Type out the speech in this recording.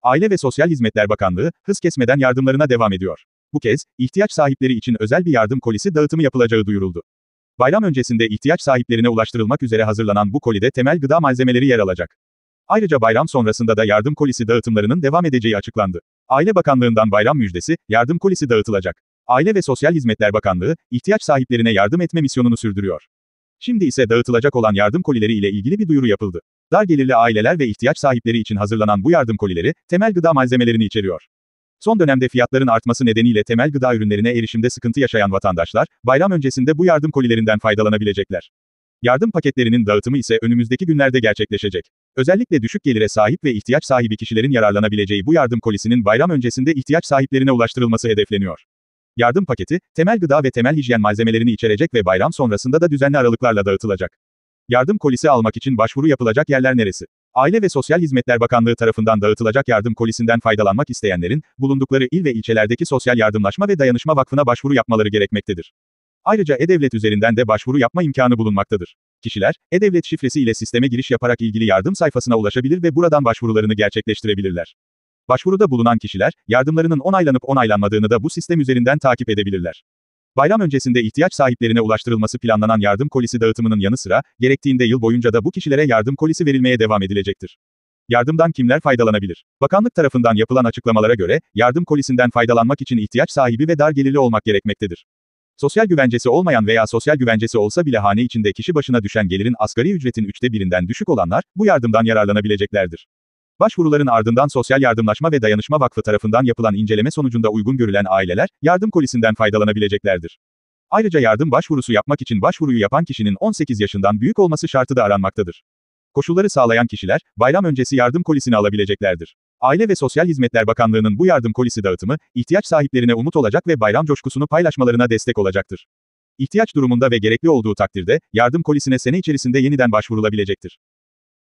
Aile ve Sosyal Hizmetler Bakanlığı, hız kesmeden yardımlarına devam ediyor. Bu kez, ihtiyaç sahipleri için özel bir yardım kolisi dağıtımı yapılacağı duyuruldu. Bayram öncesinde ihtiyaç sahiplerine ulaştırılmak üzere hazırlanan bu kolide temel gıda malzemeleri yer alacak. Ayrıca bayram sonrasında da yardım kolisi dağıtımlarının devam edeceği açıklandı. Aile Bakanlığı'ndan bayram müjdesi, yardım kolisi dağıtılacak. Aile ve Sosyal Hizmetler Bakanlığı, ihtiyaç sahiplerine yardım etme misyonunu sürdürüyor. Şimdi ise dağıtılacak olan yardım kolileri ile ilgili bir duyuru yapıldı. Dar gelirli aileler ve ihtiyaç sahipleri için hazırlanan bu yardım kolileri, temel gıda malzemelerini içeriyor. Son dönemde fiyatların artması nedeniyle temel gıda ürünlerine erişimde sıkıntı yaşayan vatandaşlar, bayram öncesinde bu yardım kolilerinden faydalanabilecekler. Yardım paketlerinin dağıtımı ise önümüzdeki günlerde gerçekleşecek. Özellikle düşük gelire sahip ve ihtiyaç sahibi kişilerin yararlanabileceği bu yardım kolisinin bayram öncesinde ihtiyaç sahiplerine ulaştırılması hedefleniyor. Yardım paketi, temel gıda ve temel hijyen malzemelerini içerecek ve bayram sonrasında da düzenli aralıklarla dağıtılacak. Yardım kolisi almak için başvuru yapılacak yerler neresi? Aile ve Sosyal Hizmetler Bakanlığı tarafından dağıtılacak yardım kolisinden faydalanmak isteyenlerin, bulundukları il ve ilçelerdeki Sosyal Yardımlaşma ve Dayanışma Vakfı'na başvuru yapmaları gerekmektedir. Ayrıca E-Devlet üzerinden de başvuru yapma imkanı bulunmaktadır. Kişiler, E-Devlet şifresi ile sisteme giriş yaparak ilgili yardım sayfasına ulaşabilir ve buradan başvurularını gerçekleştirebilirler. Başvuruda bulunan kişiler, yardımlarının onaylanıp onaylanmadığını da bu sistem üzerinden takip edebilirler. Bayram öncesinde ihtiyaç sahiplerine ulaştırılması planlanan yardım kolisi dağıtımının yanı sıra, gerektiğinde yıl boyunca da bu kişilere yardım kolisi verilmeye devam edilecektir. Yardımdan kimler faydalanabilir? Bakanlık tarafından yapılan açıklamalara göre, yardım kolisinden faydalanmak için ihtiyaç sahibi ve dar gelirli olmak gerekmektedir. Sosyal güvencesi olmayan veya sosyal güvencesi olsa bile hane içinde kişi başına düşen gelirin asgari ücretin 1/3'ünden düşük olanlar, bu yardımdan yararlanabileceklerdir. Başvuruların ardından Sosyal Yardımlaşma ve Dayanışma Vakfı tarafından yapılan inceleme sonucunda uygun görülen aileler, yardım kolisinden faydalanabileceklerdir. Ayrıca yardım başvurusu yapmak için başvuruyu yapan kişinin 18 yaşından büyük olması şartı da aranmaktadır. Koşulları sağlayan kişiler, bayram öncesi yardım kolisini alabileceklerdir. Aile ve Sosyal Hizmetler Bakanlığı'nın bu yardım kolisi dağıtımı, ihtiyaç sahiplerine umut olacak ve bayram coşkusunu paylaşmalarına destek olacaktır. İhtiyaç durumunda ve gerekli olduğu takdirde, yardım kolisine sene içerisinde yeniden başvurulabilecektir.